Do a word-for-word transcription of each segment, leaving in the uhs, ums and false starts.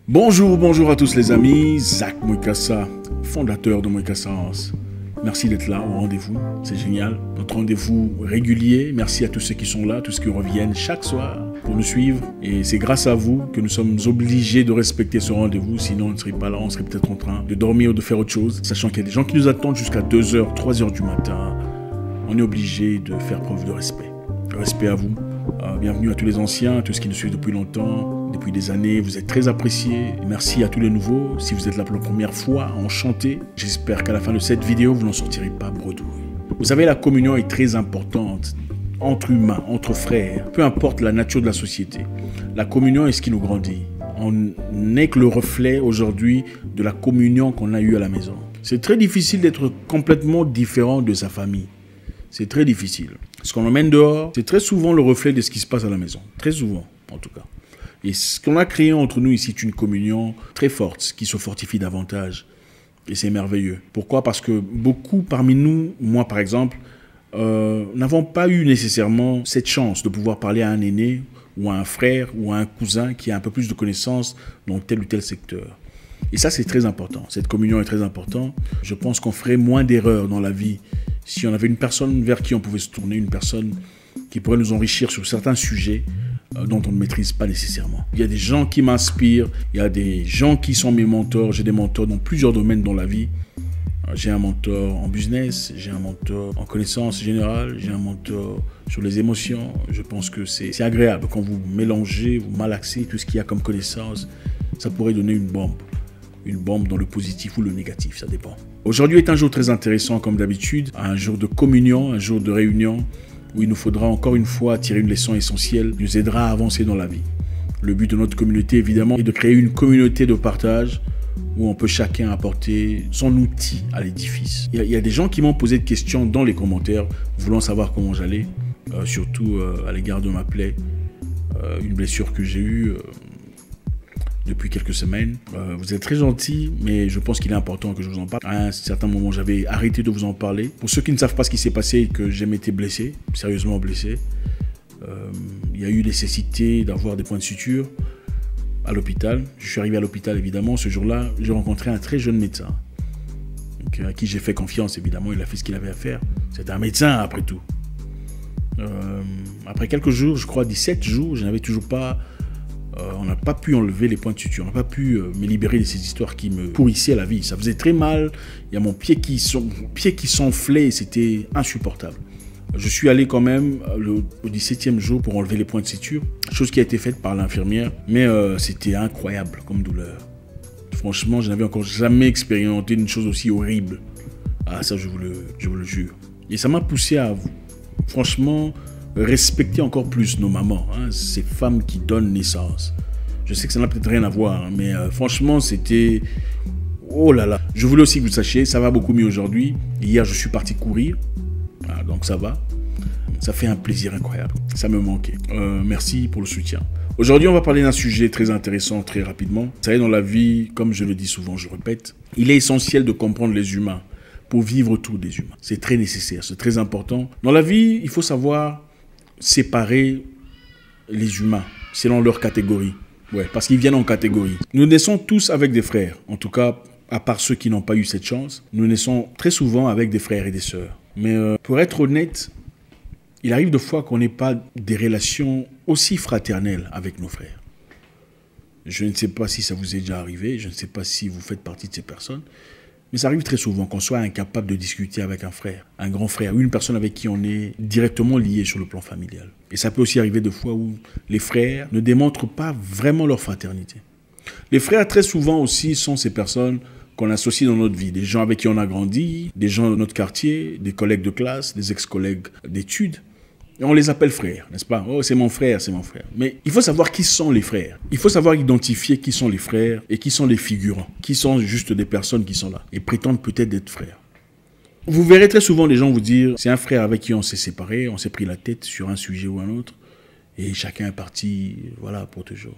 Bonjour, bonjour à tous les amis, Zach Moukassa, fondateur de Moukassa House. Merci d'être là au rendez-vous, c'est génial. Notre rendez-vous régulier, merci à tous ceux qui sont là, tous ceux qui reviennent chaque soir pour nous suivre. Et c'est grâce à vous que nous sommes obligés de respecter ce rendez-vous, sinon on ne serait pas là, on serait peut-être en train de dormir ou de faire autre chose. Sachant qu'il y a des gens qui nous attendent jusqu'à deux heures, trois heures du matin. On est obligé de faire preuve de respect. Respect à vous. Euh, bienvenue à tous les anciens, à tous ceux qui nous suivent depuis longtemps, depuis des années. Vous êtes très appréciés. Merci à tous les nouveaux. Si vous êtes là pour la première fois, enchanté. J'espère qu'à la fin de cette vidéo, vous n'en sortirez pas bredouille. Vous savez, la communion est très importante entre humains, entre frères, peu importe la nature de la société. La communion est ce qui nous grandit. On n'est que le reflet aujourd'hui de la communion qu'on a eue à la maison. C'est très difficile d'être complètement différent de sa famille. C'est très difficile. Ce qu'on emmène dehors, c'est très souvent le reflet de ce qui se passe à la maison. Très souvent, en tout cas. Et ce qu'on a créé entre nous ici, c'est une communion très forte, qui se fortifie davantage. Et c'est merveilleux. Pourquoi? Parce que beaucoup parmi nous, moi par exemple, euh, n'avons pas eu nécessairement cette chance de pouvoir parler à un aîné, ou à un frère, ou à un cousin qui a un peu plus de connaissances dans tel ou tel secteur. Et ça, c'est très important. Cette communion est très importante. Je pense qu'on ferait moins d'erreurs dans la vie si on avait une personne vers qui on pouvait se tourner, une personne qui pourrait nous enrichir sur certains sujets euh, dont on ne maîtrise pas nécessairement. Il y a des gens qui m'inspirent, il y a des gens qui sont mes mentors. J'ai des mentors dans plusieurs domaines dans la vie. Euh, j'ai un mentor en business, j'ai un mentor en connaissances générales, j'ai un mentor sur les émotions. Je pense que c'est agréable quand vous mélangez, vous malaxez tout ce qu'il y a comme connaissances. Ça pourrait donner une bombe. Une bombe dans le positif ou le négatif, ça dépend. Aujourd'hui est un jour très intéressant comme d'habitude, un jour de communion, un jour de réunion où il nous faudra encore une fois tirer une leçon essentielle qui nous aidera à avancer dans la vie. Le but de notre communauté évidemment est de créer une communauté de partage où on peut chacun apporter son outil à l'édifice. Il, il y a des gens qui m'ont posé des questions dans les commentaires voulant savoir comment j'allais, euh, surtout euh, à l'égard de ma plaie, euh, une blessure que j'ai eue euh, depuis quelques semaines. Euh, vous êtes très gentils, mais je pense qu'il est important que je vous en parle. À un certain moment, j'avais arrêté de vous en parler. Pour ceux qui ne savent pas ce qui s'est passé et que j'ai été blessé, sérieusement blessé, euh, il y a eu nécessité d'avoir des points de suture à l'hôpital. Je suis arrivé à l'hôpital, évidemment. Ce jour-là, j'ai rencontré un très jeune médecin, donc, à qui j'ai fait confiance, évidemment. Il a fait ce qu'il avait à faire. C'était un médecin, après tout. Euh, après quelques jours, je crois dix-sept jours, je n'avais toujours pas... Euh, on n'a pas pu enlever les points de suture, on n'a pas pu euh, me libérer de ces histoires qui me pourrissaient la vie. Ça faisait très mal, il y a mon pied qui, son, pied qui s'enflait et c'était insupportable. Je suis allé quand même le, au dix-septième jour pour enlever les points de suture, chose qui a été faite par l'infirmière, mais euh, c'était incroyable comme douleur. Franchement, je n'avais encore jamais expérimenté une chose aussi horrible. Ah, ça, je vous le, je vous le jure. Et ça m'a poussé à vous, franchement, respecter encore plus nos mamans, hein, ces femmes qui donnent naissance. Je sais que ça n'a peut-être rien à voir, hein, mais euh, franchement, c'était... Oh là là. Je voulais aussi que vous sachiez, ça va beaucoup mieux aujourd'hui. Hier, je suis parti courir, ah, donc ça va. Ça fait un plaisir incroyable. Ça me manquait. Euh, merci pour le soutien. Aujourd'hui, on va parler d'un sujet très intéressant, très rapidement. Vous savez, dans la vie, comme je le dis souvent, je répète, il est essentiel de comprendre les humains pour vivre autour des humains. C'est très nécessaire, c'est très important. Dans la vie, il faut savoir séparer les humains selon leur catégorie. Ouais, parce qu'ils viennent en catégorie. Nous naissons tous avec des frères. En tout cas, à part ceux qui n'ont pas eu cette chance, nous naissons très souvent avec des frères et des sœurs. Mais euh, pour être honnête, il arrive de fois qu'on n'ait pas des relations aussi fraternelles avec nos frères. Je ne sais pas si ça vous est déjà arrivé, je ne sais pas si vous faites partie de ces personnes, mais ça arrive très souvent qu'on soit incapable de discuter avec un frère, un grand frère, ou une personne avec qui on est directement lié sur le plan familial. Et ça peut aussi arriver de fois où les frères ne démontrent pas vraiment leur fraternité. Les frères, très souvent aussi, sont ces personnes qu'on associe dans notre vie, des gens avec qui on a grandi, des gens de notre quartier, des collègues de classe, des ex-collègues d'études. Et on les appelle frères, n'est-ce pas? Oh, c'est mon frère, c'est mon frère. Mais il faut savoir qui sont les frères. Il faut savoir identifier qui sont les frères et qui sont les figurants. Qui sont juste des personnes qui sont là et prétendent peut-être d'être frères. Vous verrez très souvent des gens vous dire, c'est un frère avec qui on s'est séparé, on s'est pris la tête sur un sujet ou un autre, et chacun est parti, voilà, pour toujours.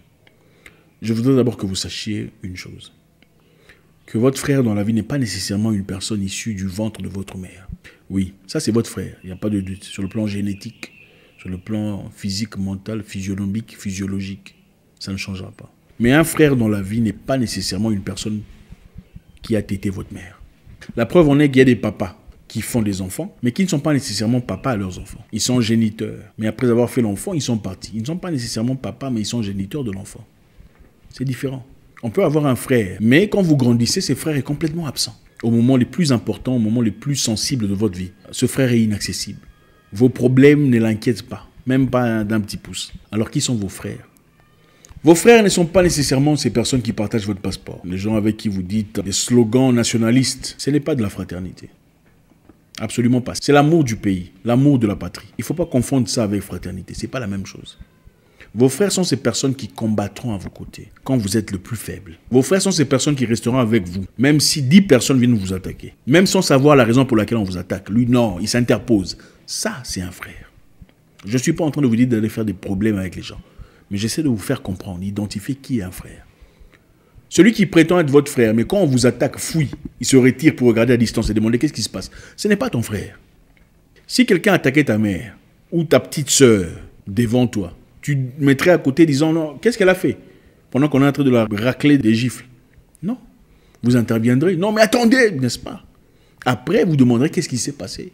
Je voudrais d'abord que vous sachiez une chose. Que votre frère dans la vie n'est pas nécessairement une personne issue du ventre de votre mère. Oui, ça c'est votre frère, il n'y a pas de doute. Sur le plan génétique, sur le plan physique, mental, physionomique, physiologique, ça ne changera pas. Mais un frère dans la vie n'est pas nécessairement une personne qui a tété votre mère. La preuve en est qu'il y a des papas qui font des enfants, mais qui ne sont pas nécessairement papas à leurs enfants. Ils sont géniteurs. Mais après avoir fait l'enfant, ils sont partis. Ils ne sont pas nécessairement papas, mais ils sont géniteurs de l'enfant. C'est différent. On peut avoir un frère, mais quand vous grandissez, ce frère est complètement absent. Au moment les plus importants, au moment les plus sensibles de votre vie, ce frère est inaccessible. Vos problèmes ne l'inquiètent pas, même pas d'un petit pouce. Alors qui sont vos frères? Vos frères ne sont pas nécessairement ces personnes qui partagent votre passeport. Les gens avec qui vous dites des slogans nationalistes. Ce n'est pas de la fraternité. Absolument pas. C'est l'amour du pays, l'amour de la patrie. Il ne faut pas confondre ça avec fraternité. Ce n'est pas la même chose. Vos frères sont ces personnes qui combattront à vos côtés quand vous êtes le plus faible. Vos frères sont ces personnes qui resteront avec vous, même si dix personnes viennent vous attaquer. Même sans savoir la raison pour laquelle on vous attaque. Lui, non, il s'interpose. Ça, c'est un frère. Je ne suis pas en train de vous dire d'aller faire des problèmes avec les gens. Mais j'essaie de vous faire comprendre, identifier qui est un frère. Celui qui prétend être votre frère, mais quand on vous attaque, fouille. Il se retire pour regarder à distance et demander qu'est-ce qui se passe. Ce n'est pas ton frère. Si quelqu'un attaquait ta mère ou ta petite sœur devant toi, tu mettrais à côté disant non, qu'est-ce qu'elle a fait? Pendant qu'on est en train de la racler des gifles. Non. Vous interviendrez. Non, mais attendez, n'est-ce pas? Après, vous demanderez qu'est-ce qui s'est passé.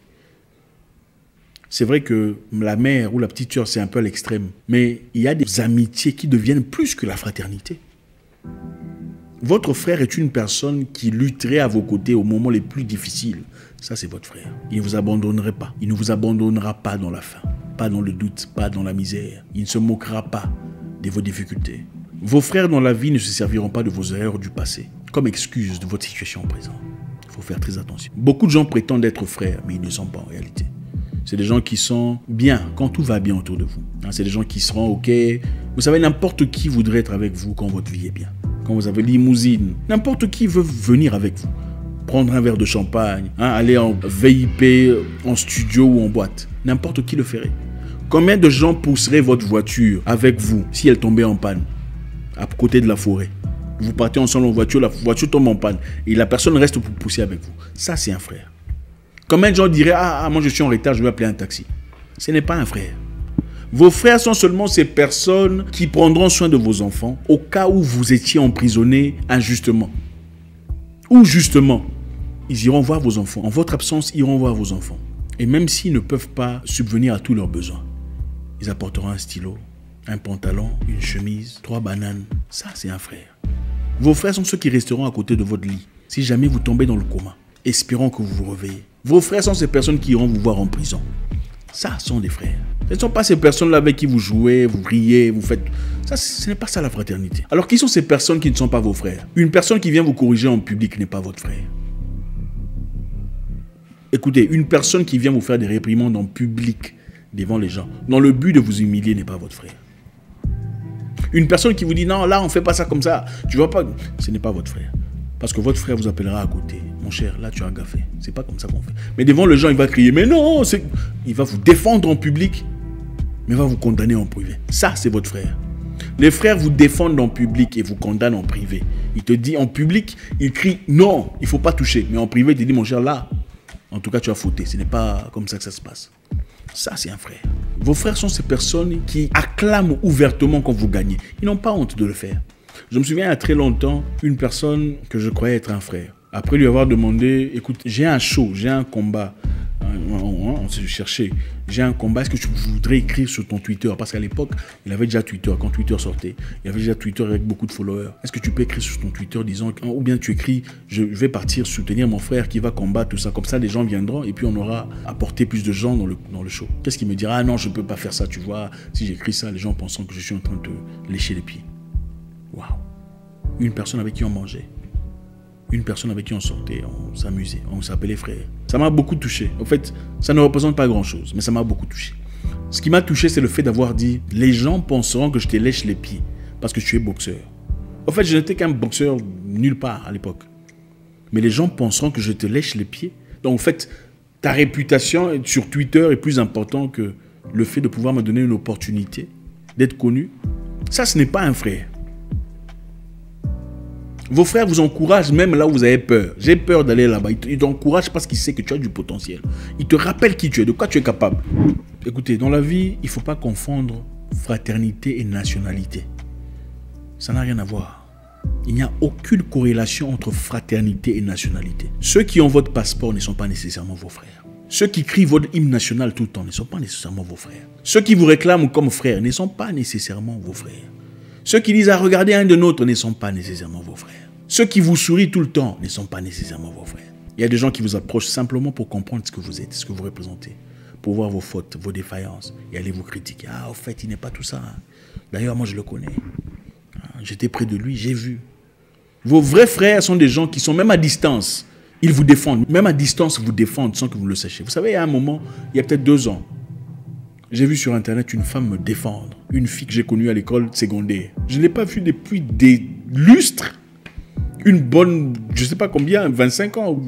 C'est vrai que la mère ou la petite sœur, c'est un peu à l'extrême. Mais il y a des amitiés qui deviennent plus que la fraternité. Votre frère est une personne qui lutterait à vos côtés au moment les plus difficiles. Ça, c'est votre frère. Il ne vous abandonnerait pas. Il ne vous abandonnera pas dans la faim, pas dans le doute, pas dans la misère. Il ne se moquera pas de vos difficultés. Vos frères dans la vie ne se serviront pas de vos erreurs du passé comme excuse de votre situation présente. Il faut faire très attention. Beaucoup de gens prétendent être frères, mais ils ne sont pas en réalité. C'est des gens qui sont bien quand tout va bien autour de vous. C'est des gens qui seront OK. Vous savez, n'importe qui voudrait être avec vous quand votre vie est bien. Quand vous avez limousine, n'importe qui veut venir avec vous. Prendre un verre de champagne, hein, aller en V I P, en studio ou en boîte. N'importe qui le ferait. Combien de gens pousseraient votre voiture avec vous si elle tombait en panne à côté de la forêt? Vous partez ensemble en voiture, la voiture tombe en panne et la personne reste pour pousser avec vous. Ça, c'est un frère. Combien de gens diraient ah, ah, moi je suis en retard, je vais appeler un taxi? Ce n'est pas un frère. Vos frères sont seulement ces personnes qui prendront soin de vos enfants au cas où vous étiez emprisonné injustement. Ou justement, ils iront voir vos enfants. En votre absence, ils iront voir vos enfants. Et même s'ils ne peuvent pas subvenir à tous leurs besoins, ils apporteront un stylo, un pantalon, une chemise, trois bananes. Ça, c'est un frère. Vos frères sont ceux qui resteront à côté de votre lit si jamais vous tombez dans le coma, espérant que vous vous réveillez. Vos frères sont ces personnes qui iront vous voir en prison. Ça sont des frères. Ce ne sont pas ces personnes-là avec qui vous jouez, vous riez, vous faites... Ça, ce n'est pas ça la fraternité. Alors, qui sont ces personnes qui ne sont pas vos frères? Une personne qui vient vous corriger en public n'est pas votre frère. Écoutez, une personne qui vient vous faire des réprimandes en public devant les gens, dans le but de vous humilier, n'est pas votre frère. Une personne qui vous dit non, là on ne fait pas ça comme ça, tu vois pas, ce n'est pas votre frère. Parce que votre frère vous appellera à côté. Mon cher, là tu as gaffé. C'est pas comme ça qu'on fait. Mais devant les gens, il va crier, mais non, c'est... Il va vous défendre en public, mais il va vous condamner en privé. Ça, c'est votre frère. Les frères vous défendent en public et vous condamnent en privé. Il te dit en public, il crie non, il ne faut pas toucher. Mais en privé, il te dit, mon cher, là, en tout cas, tu as fauté. Ce n'est pas comme ça que ça se passe. Ça, c'est un frère. Vos frères sont ces personnes qui acclament ouvertement quand vous gagnez. Ils n'ont pas honte de le faire. Je me souviens il y a très longtemps, une personne que je croyais être un frère. Après lui avoir demandé, écoute, j'ai un show, j'ai un combat. On s'est cherché. J'ai un combat, est-ce que tu voudrais écrire sur ton Twitter? Parce qu'à l'époque, il avait déjà Twitter. Quand Twitter sortait, il avait déjà Twitter avec beaucoup de followers. Est-ce que tu peux écrire sur ton Twitter disant, ou bien tu écris, je vais partir soutenir mon frère qui va combattre, tout ça. Comme ça, les gens viendront et puis on aura apporté plus de gens dans le, dans le show. Qu'est-ce qu'il me dira? Ah non, je ne peux pas faire ça, tu vois. Si j'écris ça, les gens penseront que je suis en train de te lécher les pieds. Waouh. Une personne avec qui on mangeait. Une personne avec qui on sortait, on s'amusait, on s'appelait frère. Ça m'a beaucoup touché. En fait, ça ne représente pas grand-chose, mais ça m'a beaucoup touché. Ce qui m'a touché, c'est le fait d'avoir dit « Les gens penseront que je te lèche les pieds parce que tu es boxeur. » En fait, je n'étais qu'un boxeur nulle part à l'époque. Mais les gens penseront que je te lèche les pieds. Donc, en fait, ta réputation sur Twitter est plus importante que le fait de pouvoir me donner une opportunité d'être connu. Ça, ce n'est pas un frère. Vos frères vous encouragent même là où vous avez peur. J'ai peur d'aller là-bas. Ils t'encouragent parce qu'ils savent que tu as du potentiel. Ils te rappellent qui tu es, de quoi tu es capable. Écoutez, dans la vie, il ne faut pas confondre fraternité et nationalité. Ça n'a rien à voir. Il n'y a aucune corrélation entre fraternité et nationalité. Ceux qui ont votre passeport ne sont pas nécessairement vos frères. Ceux qui crient votre hymne national tout le temps ne sont pas nécessairement vos frères. Ceux qui vous réclament comme frères ne sont pas nécessairement vos frères. Ceux qui disent à regarder un de nôtres ne sont pas nécessairement vos frères. Ceux qui vous sourient tout le temps ne sont pas nécessairement vos frères. Il y a des gens qui vous approchent simplement pour comprendre ce que vous êtes, ce que vous représentez, pour voir vos fautes, vos défaillances et aller vous critiquer. Ah, au fait, il n'est pas tout ça. Hein. D'ailleurs, moi, je le connais. J'étais près de lui, j'ai vu. Vos vrais frères sont des gens qui sont même à distance. Ils vous défendent. Même à distance, vous défendent sans que vous le sachiez. Vous savez, il y a un moment, il y a peut-être deux ans, j'ai vu sur Internet une femme me défendre. Une fille que j'ai connue à l'école secondaire. Je ne l'ai pas vue depuis des lustres. Une bonne, je ne sais pas combien, vingt-cinq ans.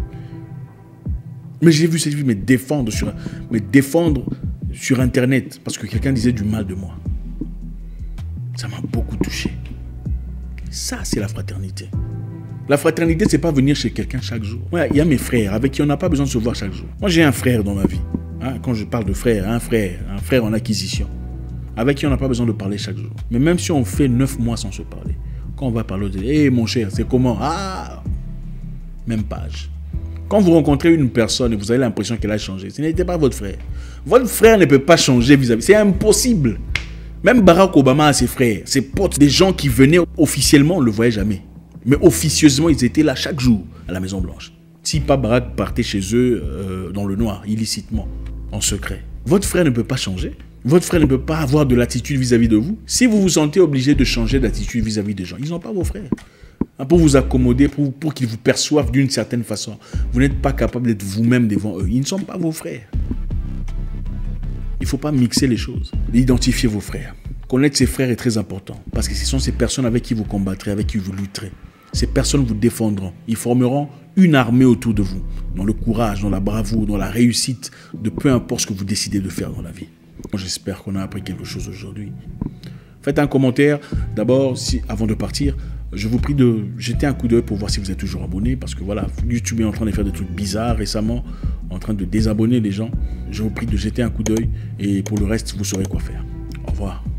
Mais j'ai vu cette fille me défendre sur, me défendre sur Internet parce que quelqu'un disait du mal de moi. Ça m'a beaucoup touché. Ça, c'est la fraternité. La fraternité, c'est pas venir chez quelqu'un chaque jour. Ouais, il y a mes frères avec qui on n'a pas besoin de se voir chaque jour. Moi, j'ai un frère dans ma vie. Hein, quand je parle de frère, un frère, un frère en acquisition, avec qui on n'a pas besoin de parler chaque jour. Mais même si on fait neuf mois sans se parler, quand on va parler, on dit, hé, mon cher, c'est comment? Ah, même page. Quand vous rencontrez une personne et vous avez l'impression qu'elle a changé, ce n'était pas votre frère. Votre frère ne peut pas changer vis-à-vis. C'est impossible. Même Barack Obama a ses frères, ses potes, des gens qui venaient officiellement, on ne le voyait jamais. Mais officieusement, ils étaient là chaque jour à la Maison Blanche. Si pas Barack partait chez eux euh, dans le noir, illicitement, en secret. Votre frère ne peut pas changer. Votre frère ne peut pas avoir de l'attitude vis-à-vis de vous. Si vous vous sentez obligé de changer d'attitude vis-à-vis des gens, ils n'ont pas vos frères. Pour vous accommoder, pour, pour qu'ils vous perçoivent d'une certaine façon. Vous n'êtes pas capable d'être vous-même devant eux. Ils ne sont pas vos frères. Il ne faut pas mixer les choses. Identifiez vos frères. Connaître ses frères est très important. Parce que ce sont ces personnes avec qui vous combattrez, avec qui vous lutterez. Ces personnes vous défendront. Ils formeront une armée autour de vous. Dans le courage, dans la bravoure, dans la réussite de peu importe ce que vous décidez de faire dans la vie. J'espère qu'on a appris quelque chose aujourd'hui. Faites un commentaire. D'abord, si, avant de partir, je vous prie de jeter un coup d'œil pour voir si vous êtes toujours abonné. Parce que voilà, YouTube est en train de faire des trucs bizarres récemment, en train de désabonner les gens. Je vous prie de jeter un coup d'œil et pour le reste, vous saurez quoi faire. Au revoir.